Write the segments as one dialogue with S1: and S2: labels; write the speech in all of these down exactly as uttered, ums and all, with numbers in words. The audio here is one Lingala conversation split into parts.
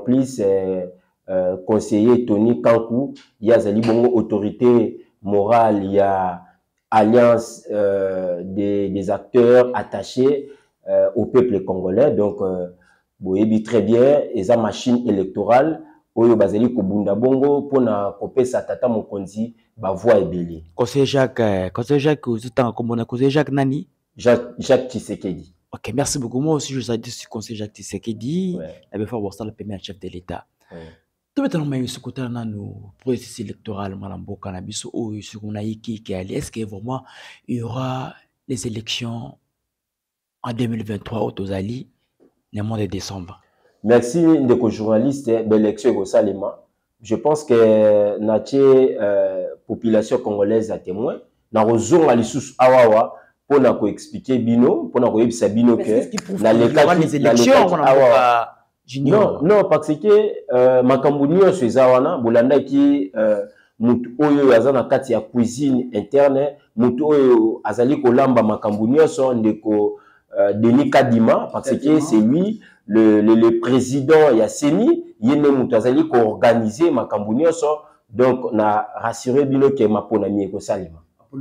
S1: complice euh, euh, conseiller Tony Kankou, il y a Zali Bongo autorité morale, il y a alliance euh, des, des acteurs attachés euh, au peuple congolais. Donc, euh, boyebi très bien, et sa machine électorale, oyo bazali kobunda bongo pona kopesa tata mokonzi ba voix ebele.
S2: Conseiller Jacques, euh, conseiller Jacques, vous êtes en commun, conseiller Jacques Nani?
S1: Jacques, Jacques Tshisekedi.
S2: Ok, merci beaucoup. Moi aussi, je vous ai dit sur conseiller Jacques Tshisekedi,
S1: Ouais.
S2: la fois voir ça le premier chef de l'État.
S1: Ouais.
S2: Tout le temps, on a eu ce côté-là, nous, processus électoral, madame Cannabis, ou ce qu'on a eu qui est est-ce que vraiment il y aura les élections en deux mille vingt-trois au Tozali, le mois de décembre?
S1: Merci, ndeko journaliste, l'élection au Salema. Je pense que notre euh, population congolaise a témoin. Na rozonga lisusu awawa pour na ko expliquer bino, pour na ko yebisa bino que
S2: na les élections awawa.
S1: Non, non, parce que euh, makambo nyonso eza wana bolanda ki euh, mutu oyo aza na kati ya cuisine interne, mutu oyo azali kolamba makambo nyonso ndeko euh, Denis Kadima, parce que c'est lui le, le, le président ya Seni, yene mutu azali ko organiser makambo nyonso, donc na rassurer bino que mapona mi ko salima.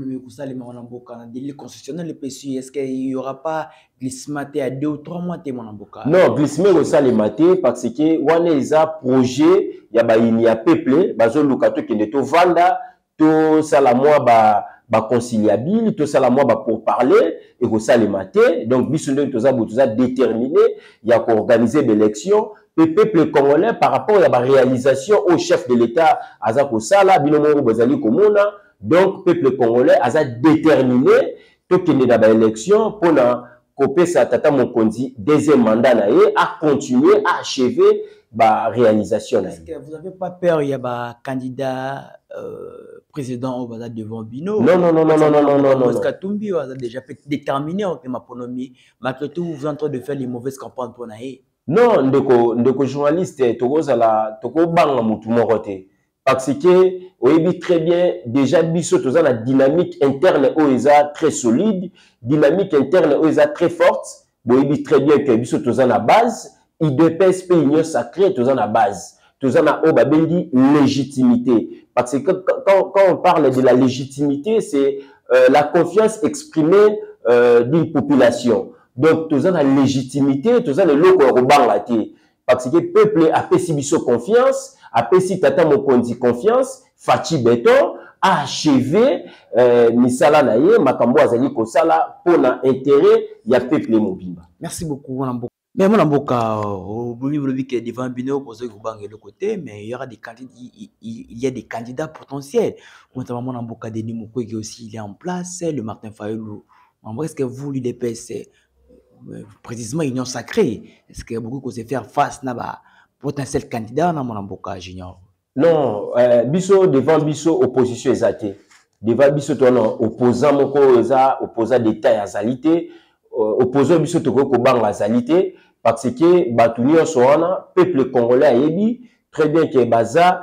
S2: Constitutionnel, est-ce qu'il n'y aura pas glissement à deux ou trois mois?
S1: Non, glissement au salimate parce que on est un projet, il y a ba il y a peuple, bazo lukato qui ne to vanda, to sala moi ba ba conciliable, to sala moi ba pour parler et au salimate. Donc bisonde to za botuza déterminé, il y a qu'organiser l'élection. Le peuple congolais par rapport à la réalisation au chef de l'État azako sala binomo bazali komona. Donc, le peuple congolais a déterminé que nous avons l'élection pour couper sa tata Mokonzi deuxième mandat à continuer à achever la réalisation.
S2: Est-ce que vous n'avez pas peur il y a un candidat euh, président au Baza devant Bino?
S1: Non, non, non, non, non, non, non, non, non.
S2: Katumbi a déjà déterminé en économie. Malgré tout, vous êtes en train de faire les mauvaises campagnes pour naïe.
S1: Non, ndeko ndeko journaliste, toko zala toko banga mutu morote. Parce que, oui, très bien, déjà, biso, tout ça, la dynamique interne, où ils sont très solide, dynamique interne, où ils sont très forte. Oui, très bien que biso, tout ça, la base, il dépêche pas une sacrée, tout ça, la base. Tout ça, la obabeli légitimité. Parce que quand, quand on parle de la légitimité, c'est euh, la confiance exprimée euh, d'une population. Donc, tout ça, la légitimité, tout ça, le loco au parce que le peuple a fait si biso confiance, après si tata mokonzi confiance, Fachi Beton a achevé euh, misala naye makambo azali ko sala pona intérêt ya peuple mobimba.
S2: Merci beaucoup Wanamboka. Mais Wanamboka au niveau que devant Bino posé ko bangé le côté, mais il y aura des candidats, il y a des candidats potentiels. Notamment Wanamboka Denis Mukwege aussi il est en place, le Martin Fayulu. Est-ce que vous lui dépassez précisément union sacrée? Est-ce que beaucoup qu'on sait faire face à un potentiel candidat dans mon Mboka Junior?
S1: Non, euh, biso devant biso opposition exatée. Devant biso tono opposant moko eza opposant d'état ya zalité, opposant biso toko ko banga zalité parce que batuni soana peuple congolais ayebi très bien que baza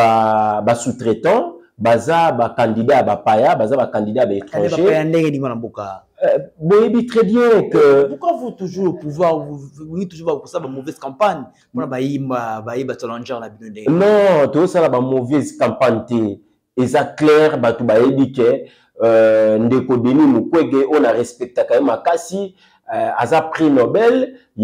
S1: ba ba sous-traitant, baza ba candidat ba paya, baza ba candidat ba étranger. Euh, bon, très bien que...
S2: Pourquoi vous toujours au pouvoir, vous voulez toujours pour ça une mauvaise campagne pour la challenger la binoné?
S1: Non, tout ça la mauvaise campagne. Et ça clair, bah tout bah dit que euh ndeko Denis Mukwege on a respecté quand même akasi asa prix Nobel, il y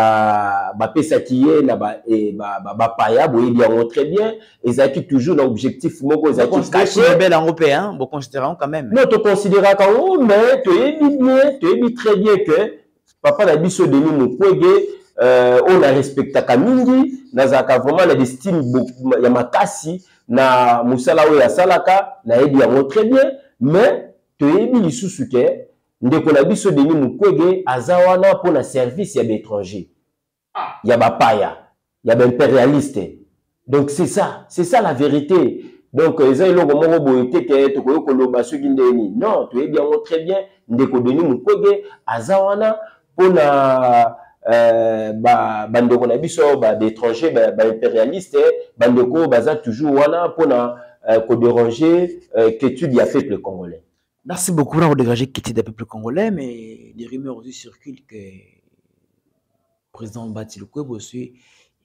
S1: a ba pesa qui est là bas et ba ba paya boye bien très bien et ça qui toujours l'objectif moko ça qui
S2: caché Nobel européen, bon considérons quand même.
S1: Non, tu considéras quand même mais tu es bien, tu es très bien que papa na biso Denis Mukwege euh on a respecté kamingi nazaka vraiment la estime ya makasi na musala oya salaka na yebi yango très bien mais tu es bien lisusu ke ndeko na biso Denis Mukwege azawana pour la service ya l'étranger. Il y a bapaya, il y a impérialiste. Donc c'est ça, c'est ça la vérité. Donc ils ont le moment où tu es tu koyo koloba soki ndeni. Non, tu es bien très bien ndeko Denis Mukwege azawana pour la euh ba bandeko na biso ba d'étranger ba, ba impérialiste bandeko baza toujours wana pour na ko déranger qu'étude ya peuple congolais.
S2: Merci beaucoup pour dégager qu'étude du peuple congolais, mais des rumeurs aussi circulent que le président Bati Lukwebo aussi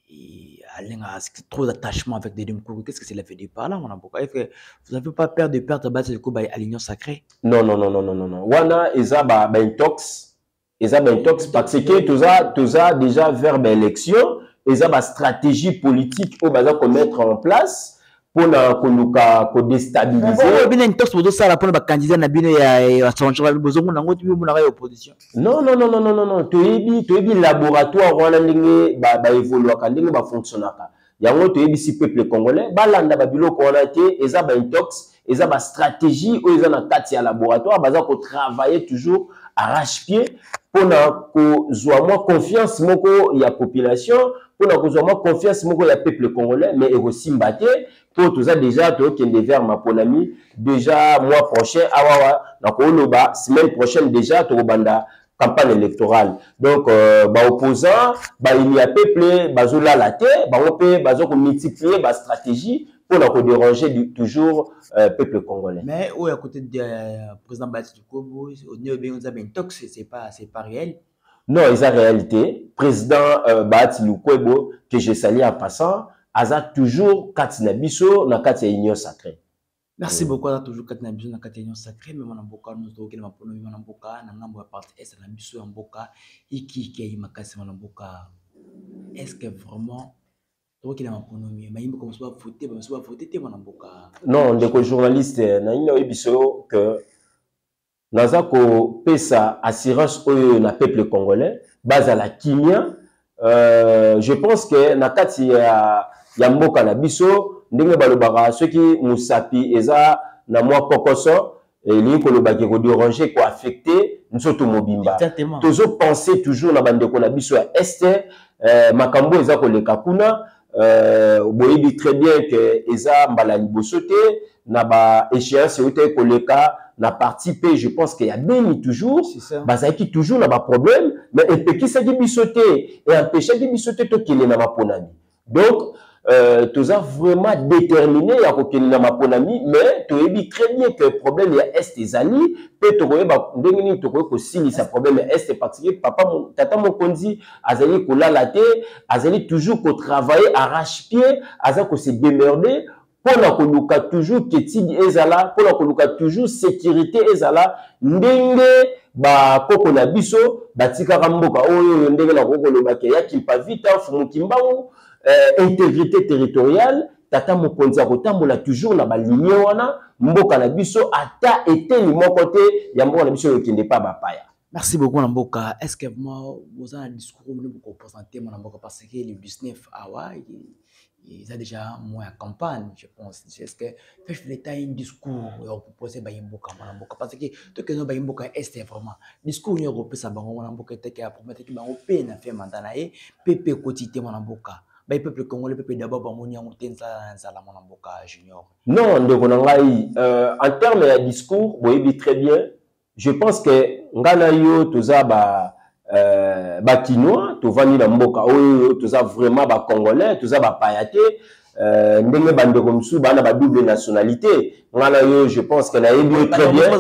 S2: et trop d'attachement avec des Mukoko. Qu'est-ce que c'est la fait de par là, mon amboka? Est-ce que vous n'avez pas peur de perdre base de à l'union sacrée?
S1: Non, non, non, non, non, non, non. Wana, eza ba ba intox, eza ba intox parce que toza toza déjà vers l'élection, eza ba stratégie politique au baza qu'on mettre en place pour na koluka ko déstabiliser.
S2: Bien intox pour ça la pour ba candidat na bino ya changement besoin nango tu mo na opposition.
S1: Non, non, non, non, non, non, non. Toyebi toyebi laboratoire wana ndenge ba ba évoluer ka ndenge ba fonctionnaka. Yango toyebi si peuple congolais balanda ba biloko wana te eza ba intox. Ils ont une stratégie où ils ont un laboratoire, ils ont travailler toujours arrache-pied pour avoir confiance dans la population, pour avoir confiance dans le peuple congolais, mais aussi battre pour tout ça déjà, tout qui est vers ma polami, déjà mois prochain, la semaine prochaine déjà, tout banda campagne électorale. Donc, euh, bah opposant, bah il y a peuple, bah zola la terre, bah on peut, bah on multiplier bah stratégie pour ne déranger du, toujours le euh, peuple congolais.
S2: Mais où à côté du euh, président Bati Kobo, au niveau de Bentox, c'est pas c'est pas réel.
S1: Non, c'est la réalité. Président euh, Bati Kobo, que je salue en passant, a toujours Katina Bisso dans Katina Union Sacrée.
S2: Merci beaucoup. On a toujours Katina Bisso dans Katina Union Sacrée, mais on a beaucoup de choses qui sont pour nous, on a beaucoup, on a beaucoup partie est na Bisso, on a beaucoup, et qui qui est makasi, on a beaucoup. Est-ce que vraiment non,
S1: les journalistes, que Nazako pesa assurance au na peuple congolais, base à la Kimia. Euh, je pense que nakati ya ya mboka na biso ndenge balobaka ceux qui musapi eza na mwa pokoso et li ko lobaki ko déranger ko affecter nsoto mobimba. Toujours penser toujours na bandeko na biso ya este euh, makambo eza ko leka kuna. Euh, boyebi très bien que eza mbala liboso te na ba échéance yote koleka na partie P, je pense qu'il y a bien toujours bazaki toujours na ba problème mais epekisa ki bisote et empêcher ki bisote to kele na maponami. Donc euh, tous a vraiment déterminé ya ko kele na maponami mais toyebi très bien que le problème ya est ezali pe to koyeba ndenge ni to ko sili sa problème est parce que papa mon tata Mokonzi azali ko la te azali toujours ko travailler arrache-pied azali ko se démerder pour la koluka toujours ketidi ezala pour la koluka toujours sécurité ezala ndenge ba koko na biso batika mboka oyo ndenge na koko lobake ya kimpa vita fumu kimbangu euh, intégrité territoriale tata Mokonzi akotambola toujours na ba ligne wana mboka na biso ata été ni mon côté ya mboka na biso yokende pa bapaya.
S2: Merci beaucoup Namboka. Est-ce que moi vous avez un discours pour présenter mon Namboka parce que le dix-neuf awa ils ont déjà moins à campagne, je pense. Est-ce que l'État a un discours pour proposer Bayimboka Namboka parce que tout que nous Bayimboka est vraiment discours nous européen ça bango Namboka était qui a promettre que européen a fait mandat na e pépé quotidien Namboka. Bah peuple congolais peuple d'abord bamoni en tenza nzala Namboka junior.
S1: Non, ndeko nangai euh en termes de discours, boyebi très bien. Je pense que ngana yo toza ba euh ba kinois to vani na mboka oyo toza vraiment ba congolais toza ba payate euh ndenge bandeko msu bana ba double nationalité ngana yo je pense que na yebi très bien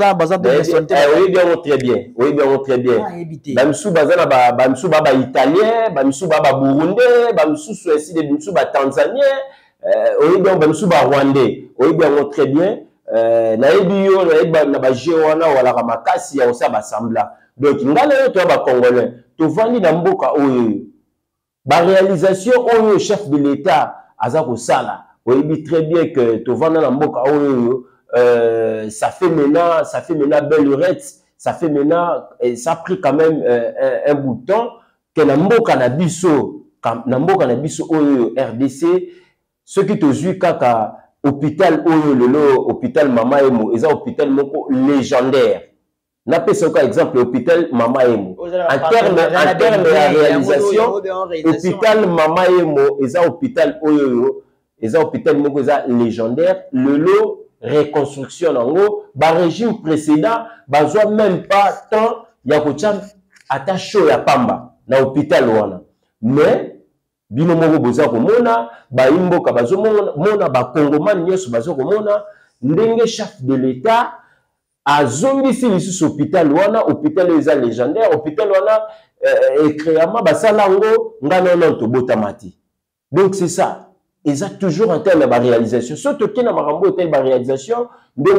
S1: oui bien très bien oui bien très bien ba msu bazana ba ba msu ba ba italien ba msu ba ba burundais ba msu suédois de msu ba tanzanien euh oui bien ba msu ba rwandais oui bien très bien. Euh, na yebi yo na yebi na ba jewana wala ka makasi ya osa ba sambla donc ngala yo to ba congolais to vandi na mboka oyo ba réalisation oyo chef de l'état aza ko sala oyebi très bien que to vanda na mboka oyo euh, ça fait maintenant ça fait maintenant belle lurette ça fait maintenant et ça a pris quand même euh, un, un bout de temps que na mboka na biso na mboka na biso oyo R D C ce qui te zui kaka hôpital oyo lelo hôpital Mama Emo eza hôpital moko légendaire na pesa ka exemple hôpital Mama Emo en terme en terme de réalisation hôpital Mama Emo eza hôpital oyo eza hôpital moko eza légendaire lelo reconstruction nango ba régime précédent bazwa même pas temps ya kocha ata show ya pamba na hôpital wana mais bino moko boza komona bayimboka bazomona mona ba congomani nyeso bazo komona ndenge chef de l'état azongisi lisusu hôpital wana hôpital eza légendaire hôpital wana euh, ekréama basala ngo ngana non to botamati Donc c'est ça. Ils ont toujours en termes de réalisation. Surtout qu'il y a une réalisation,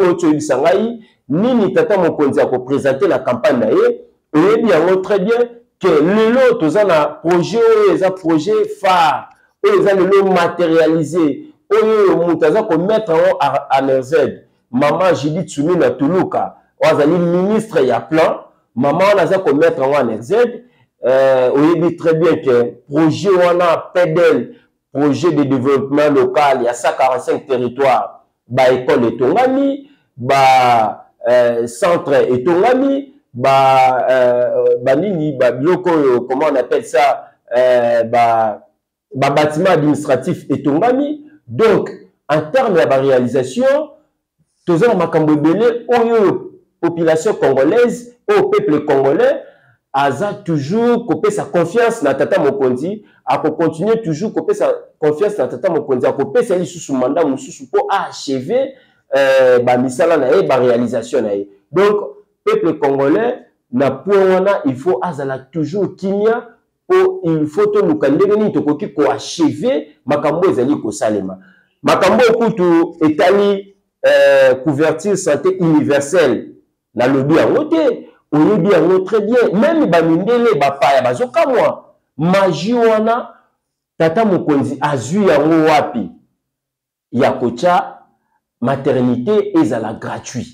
S1: Nini Tata Mokonzi a présenté la campagne et bien très bien que le lot ont un projet, un projet phare, ils ont le matérialisé, ils ont mettre en R Z. Maman Judith Tsumina Tuluka, ils ont ministre y a plan, maman on a mettre en R Z. Euh, on dit très bien que projet on a P D L, projet de développement local, il y a cent quarante-cinq territoires, bah école et tongami, bah euh, centre et tongami, bah euh, bah nini, bah bioko, comment on appelle ça, euh, bah bah bâtiment administratif et tongami. Donc en termes de la réalisation, tous les makambo belé, aux population congolaise, au peuple congolais. Aza toujours couper sa confiance dans Tata Mokonzi, à continuer toujours couper sa confiance dans Tata Mokonzi, à couper sa liste sous mandat ou sous pour achever euh, ba misala na e ba réalisation na e. Donc peuple congolais na point il faut azala toujours kimia pour il faut to lukandeni to koki ko achever makambo ezali ko salema. Makambo kutu etali euh, couverture santé universelle na lobi en wote. On est bien, on est très bien. Même Bamindele, Bapaya, Bazoka, moi, Majiwana, Tata Mokonzi, Azu Yango Wapi, Yakocha, maternité, et à la gratuit.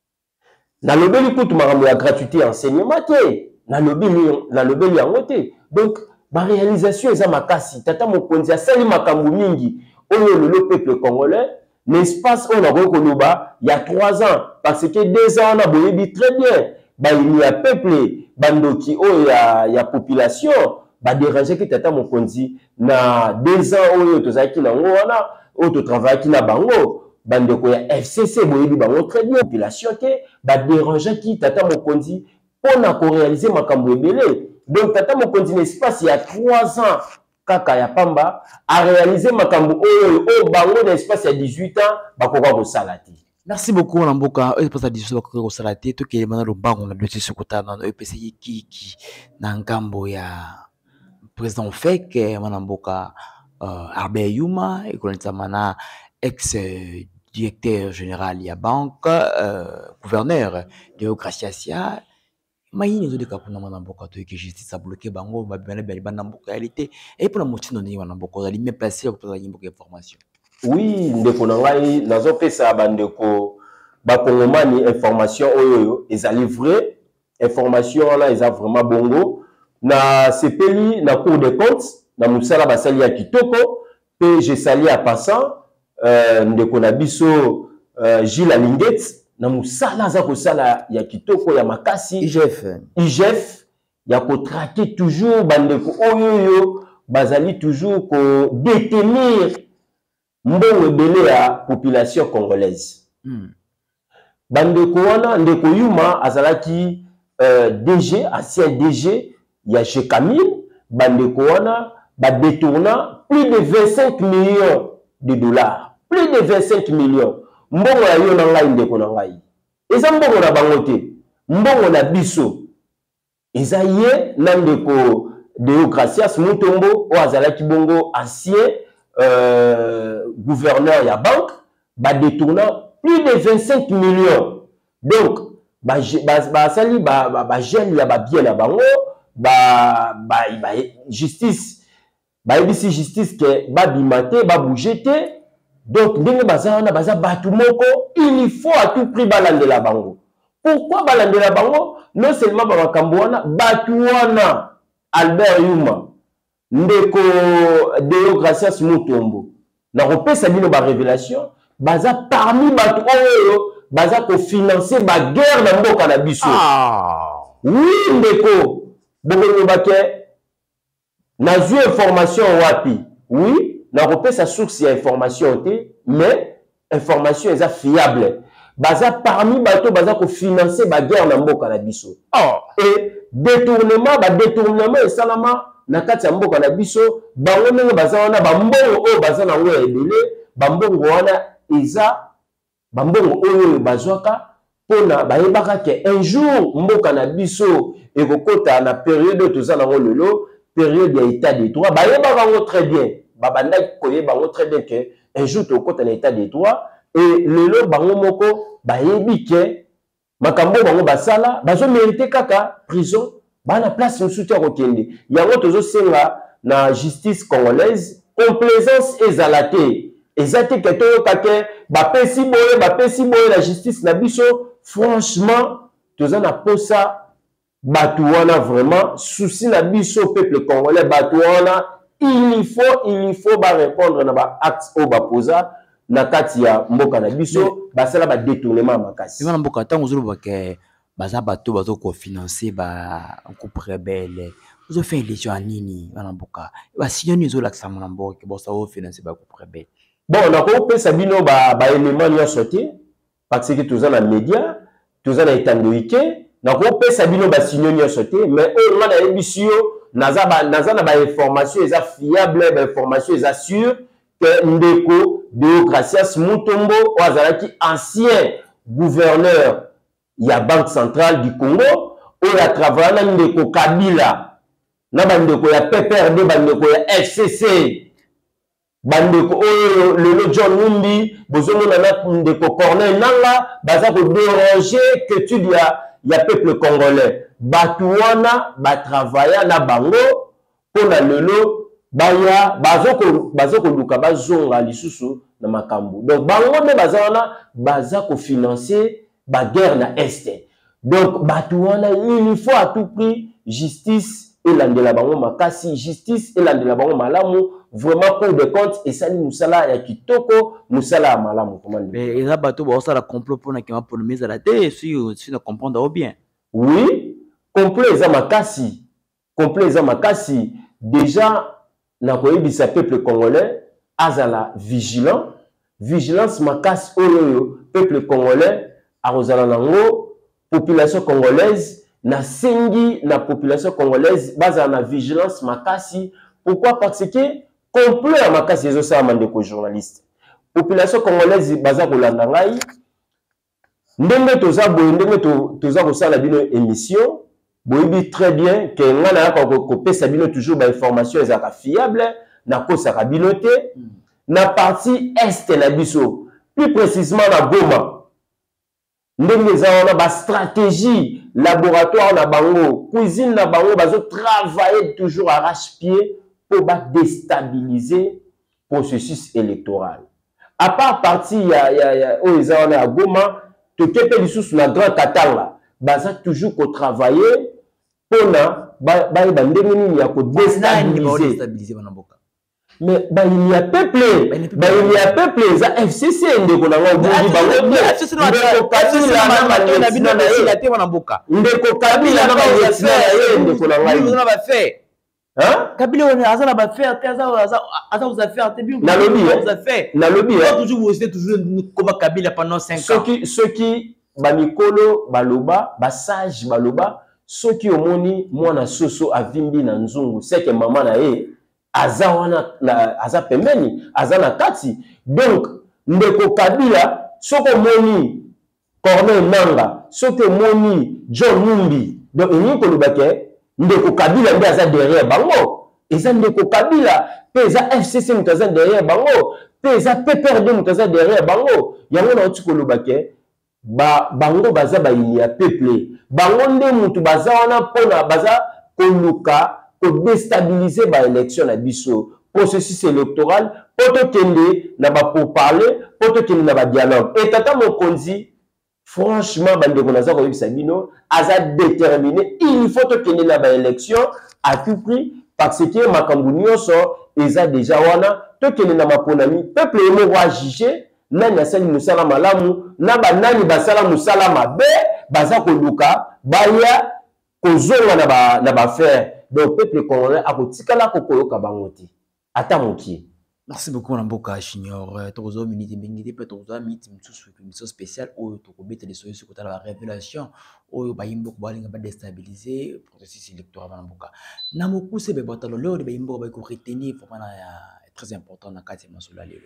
S1: Na lobeli kutu marambo la gratuité enseignement, na lobeli, na lobeli yangote. Donc, ma réalisation est à makasi. Tata Mokonzi, a sali makambu mingi, on est le peuple congolais, l'espace on a rekoloba, il y a trois ans, parce que deux ans, on a boyebi très bien. Bah, il y a peuple, bandoki, oh, il y a, il y a population, bah, déranger que Tata Mokonzi, na deux ans, oh, to zaki na ngwana, oh, to travail qui na bango, bandoko, il y a F C C, boye, bango, très bien, population, bah, déranger qui Tata Mokonzi, pour na réaliser ma kambo belé. Donc, Tata Mokonzi, l'espace, il y a trois ans, kaka ya pamba, a réalisé ma kambo, oh, oh, bango, l'espace, il y a dix-huit ans, bah, quoi, vous salati.
S2: Merci beaucoup Namboka. Et pour ça discussion ko salate to ke mana lubango na dossier sokota na E P C I ki ki na ngambo ya président Fek Manamboka euh Albert Yuma et kolonisa mana ex directeur général ya banque euh gouverneur de Graciasia mayi nzo de kapuna Manamboka to ke justice a bloqué bango ba bana ba Namboka réalité et pour la moitié non Manamboka ali me passer pour la Nimboka information.
S1: Oui, ndeko na ngai nazo pesa bandeko ba kongomani information oyo ezali vrai information là eza vraiment bongo na sepeli na cour des comptes na musala basali ya kitoko pe je sali à passant euh, ndeko na biso euh, Gilles Alinget na musala za ko sala ya kitoko ya makasi
S2: I G F
S1: I G F ya ko traquer toujours bandeko oyo bazali toujours ko détenir mbongo ebele ya population congolaise. Mm. Bandeko wana ndeko Yuma azalaki euh, D G, ancien D G ya chez Camille, bandeko wana ba détourna plus de vingt-cinq millions de dollars. Plus de vingt-cinq millions. Mbongo ya yo na ngai ndeko na ngai. Eza mbongo na bango te. Mbongo na biso. Eza ye na ndeko Deo Gracias Mutombo o azalaki bongo ancien Euh, gouverneur ya banque, bah détournant plus de vingt-cinq millions. Donc, bah, bah, bah, sali, bah, bah, bah, gêne, y a bah, bien à bango, bah, bah, bah, justice, bah, ici, justice, que, bah, bimate, bah, bougete. Donc, dès que baza, on a baza, bah, tout moko, il faut à tout prix balande la bango. Pourquoi balande la bango? Non seulement, bah, Kambouana, bah, touana, Albert Yuma. Ndeko Deo Gracias Mutombo na repesa bino ba révélation baza parmi bato oyo baza ko financer ba guerre na mboka na biso. Ah oui ndeko bongo baké na zu information wapi oui na repesa source ya information té mais information eza fiable baza parmi bato baza ko financer ba guerre na mboka na biso. Ah et détournement ba détournement et salama na kati ya mboka na biso bango ndenge baza wana bambongo oyo baza nango ya ebele bambongo wana eza bambongo oyo bazwaka mpona bayebaka ke un jour mboka na biso ekokota na période toza nango lelo période ya état de droit bayebaka yango très bien babanda koye bango très bien que un jour to kota na état de droit et lelo bango moko bayebi ke makambo bango basala bazo mériter kaka prison bana place nous soutien kokende yango tozo senga na justice congolaise complaisance ezalate ezate que to kake ba pesi boye ba pesi boye la justice na biso franchement toza na posa Batouana vraiment, souci na biso peuple congolais, Batouana, il faut, il faut ba répondre na ba acte au ba posa, na kati ya mboka na biso, ba sala ba détournement makasi.
S2: Mais na mboka tango zolo ba ke baza bato bazo ko financer ba coupe rebelle. Vous fait élection nini na mboka. Ba signoni zo laksa na mboka bo sa o financer ba coupe rebelle.
S1: Bon, na ko pesa bino ba ba élément ya sauté parce que tous na média, tous na étandoïque. Donc, on peut savoir que nous avons sauté, mais on a des émissions, nous avons des informations fiables, des informations sûres que Ndeko Deogracias Mutombo, ancien gouverneur de la Banque centrale du Congo, on a travaillé avec Ndeko Kabila, Ndeko ya P P R D, Ndeko ya F C C, Ndeko le John Numbi, Ndeko Corneille Nanga, Bazako déranger que tu dis il y a peuple congolais. Batouana, batravailla na bango, pour na lelo, baya, bazoko, bazoko luka, bazonga lisusu na makambu. Donc, bango ne bazana, bazako financer, ba guerre na este. Donc, batouana, il faut à tout prix, justice, et l'andela bango makasi, justice, et l'andela bango malamu, vraiment pour des comptes, et ça, nous sala ya kitoko, nous sala malamu.
S2: Mais il y a bateau, bon, ça la complot pour na pour le mise à la tête, si si ne comprendre bien.
S1: Oui, complet za makasi, complet za makasi. Déjà, na koyebi sa peuple congolais, azala vigilant, vigilance makasi oyo peuple congolais, arozala nango, population congolaise, na sengi na population congolaise, bazala na vigilance makasi. Pourquoi? Parce que complet à makasi ezo sa mandeko journaliste. Population congolaise baza kolanda ngai. Ndenge toza boye ndenge toza kosala bino émission, boyebi très bien que ngana ya ko pesa bino toujours ba information ezaka fiable na kosaka bino te na partie est na biso, plus précisément na Goma. Ndenge za wana ba stratégie laboratoire na bango, cuisine na bango bazo travailler toujours arrache-pied pour ba déstabiliser processus électoral. À part partie ya ya ya o ezana à Goma, to kepe lisusu na Grand Katanga, baza toujours ko travailler pona ba ba ndenge nini ya ko déstabiliser
S2: banamboka.
S1: Mais bah il y a peuple, bah il y a peuple, ça F C C ndeko na ngo bundi bango.
S2: F C C ndeko kabila na matona bino na sila te banamboka.
S1: Ndeko kabila na yetina ye ndeko na ngai.
S2: Ndeko na ba fait. Hein? Kabila on azala ba faire, azala azala vous a faire, te bien.
S1: Na lobby,
S2: vous a fait.
S1: Na lobby.
S2: Toujours vous restez toujours comme Kabila pendant cinq ans.
S1: Ceux qui ceux qui ba mikolo baloba, ba sage baloba, ceux qui omoni mwana soso avimbi na nzungu, c'est que maman na ye aza wana na aza pembeni, aza na kati. Donc ndeko Kabila, soko moni Corneille Nanga, soko moni John Numbi. Donc ini ko lubake ndeko Kabila nde aza derrière bango. Eza ndeko Kabila, pe eza F C C mutaza derrière bango, pe eza P P R D mutaza derrière bango. Yango na otiko lubake ba bango baza ba ini ya peuple. Bango nde mutu baza wana pona baza koluka pour déstabiliser ba élection na biso, processus électoral, poto kende na ba pour parler, poto kende na ba dialogue. Et tata Mokonzi, franchement, bande konaza ko yebisa bino, aza déterminé, il faut to kende na ba élection à tout prix parce que makambu nyonso eza déjà wana, to kende na maponami, peuple emo wa juger, nani asali musala malamu, na ba nani basala musala mabe, baza koluka, baya kozonga na ba na ba faire. Donc, peuple congolais a kotikala kokoyoka bangoti. Ata moki.
S2: Merci beaucoup, Namboka Junior. Tozo minute bengite pe tozo minute mtsusu émission spéciale où to kobeta les soyeux sur la révélation où bayimbo ko balinga ba déstabiliser processus électoral Namboka. Namoku se be batalo leo de bayimbo ba ko retenir vraiment très important na kati masula lelo.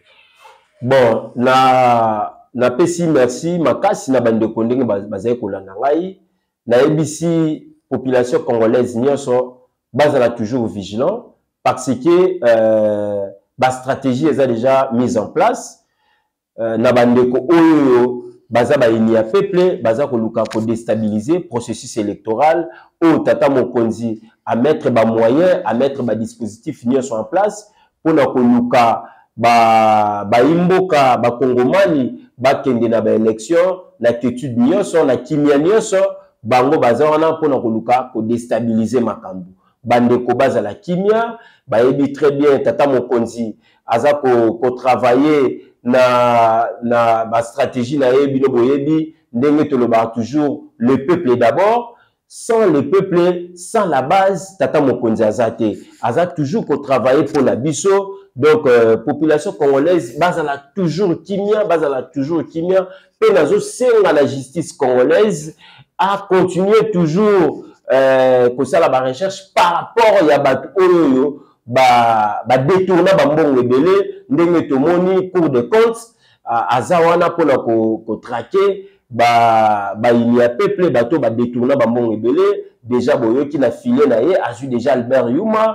S1: Bon, na na pesi merci makasi na bande ko ndenge bazai kolanda ngai na A B C population congolaise nyonso bazala toujours vigilant parce que euh, la stratégie est déjà mise en place. Euh, na bandeko oyo baza ba ini ya peuple baza ko luka ko déstabiliser processus électoral ou tata mokonzi à mettre ba moyens à mettre ba dispositifs nyonso en place pour na ko luka ba ba imboka ba kongomani ba kende na ba élection na attitude nyonso na kimia nyonso bango baza wana pour na ko luka ko déstabiliser makambo bandeko baza la kimia ba ebi très bien tata mokonzi aza ko ko travailler na na ba stratégie na yebi no boyebi ndenge to loba toujours le peuple d'abord sans le peuple sans la base tata mokonzi azate aza toujours ko travailler pour la biso donc euh, population congolaise bazala toujours kimia bazala toujours kimia pe nazo senga la justice congolaise a continuer toujours euh, ko sala ba recherche par rapport ya bat oyo ba ba détourner ba mbongo ebele ndenge tomoni cour de compte aza wana pona ko ko traquer ba ba il y a peuple bato ba détourner ba mbongo ebele déjà boyoki na filé na ye azu déjà Albert Yuma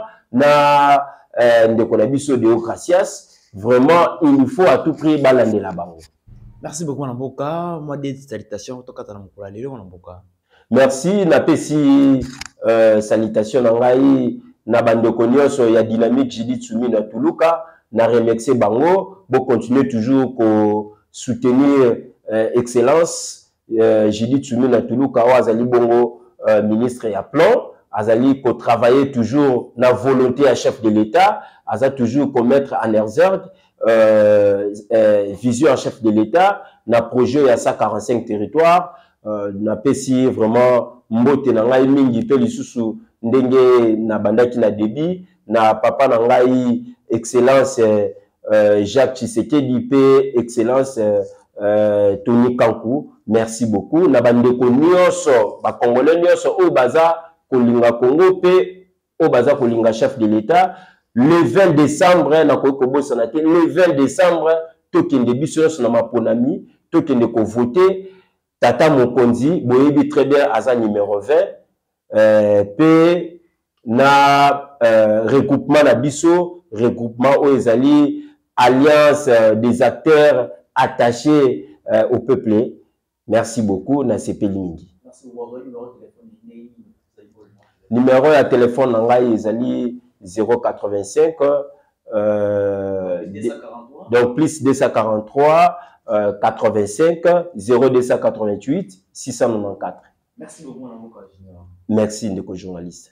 S1: na euh, ndeko na biso Deocracias vraiment il faut à tout prix balandela bango.
S2: Merci beaucoup Namboka, moi des salutations tokata na mokolo lelo Namboka.
S1: Merci na pesi euh, salutation na ngai na bandeko nyonso ya dynamique Judith Tsumi na Tuluka na remercier bango bo continuer toujours ko soutenir euh, excellence euh, Judith Tsumi na Tuluka o azali bongo euh, ministre ya plan azali ko travailler toujours na volonté à chef de l'État aza toujours ko mettre en exergue euh, euh, vision à chef de l'État na projet ya cent quarante-cinq territoires euh, na pesi vraiment mbote na ngai mingi pe lisusu ndenge na bandaki na débit na papa na ngai excellence euh, Jacques Tshisekedi pe excellence euh, euh, Tony Kankou merci beaucoup na bandeko nyonso ba congolais nyonso o baza kolinga Congo pe o baza kolinga chef de l'État le vingt décembre na ko ko bosana te le vingt décembre tokende biso na maponami tokende ko voter tata mokonzi boyebi très bien aza numéro vingt euh, pe na euh, regroupement na biso regroupement o ezali alliance euh, des acteurs attachés euh, au peuple. Merci beaucoup na sepeli mingi. Numéro ya téléphone na ngai ezali zéro quatre-vingt-cinq euh, donc plus deux cent quarante-trois euh, quatre-vingt-cinq zéro deux cent quatre-vingt-huit six cent quatre-vingt-quatorze.
S2: Merci beaucoup Namboka.
S1: Merci ndeko journaliste.